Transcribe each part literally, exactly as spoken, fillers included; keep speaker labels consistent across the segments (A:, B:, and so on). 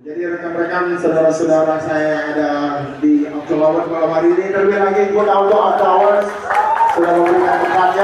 A: Jadi rekan-rekan saudara-saudara saya yang ada di After Hours malam hari ini, terlebih lagi buat Auto After Hours sudah memberikan tempatnya.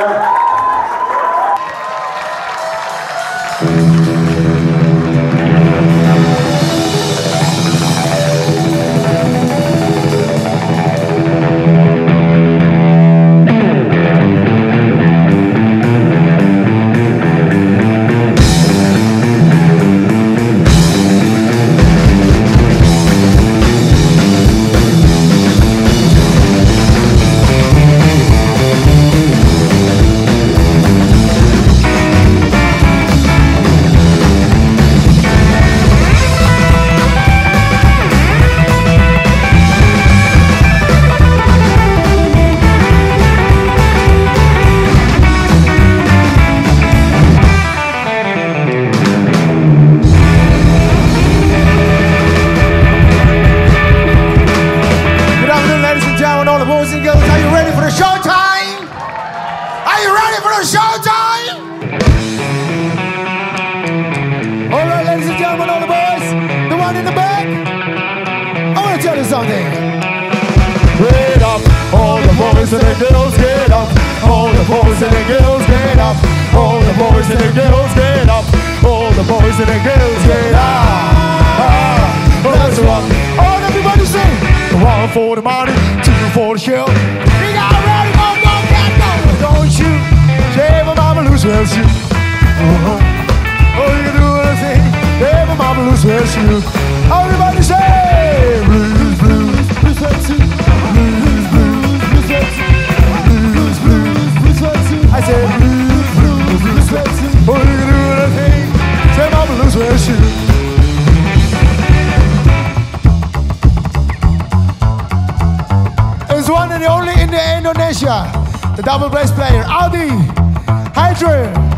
B: Something. Get up, all the boys and the girls get up. All the boys and the girls get up. All the boys and the girls get up. All the boys and the girls get up. Ah, well, let's rock. All everybody sing. One for the money, two for the show. We got ready, go, go, get go. Don't you, yeah, my mama loses you. Uh-huh. Oh, you can do anything. Yeah, my mama loses you. Everybody say, blues, blues, blues, blues, blues, blues, blues, blues, blues. I say blues, blues, blues, blues. Oh, you can do anything. Say, mama loses you. There's one and only in the Indonesia, the double bass player, Aldi Hydra.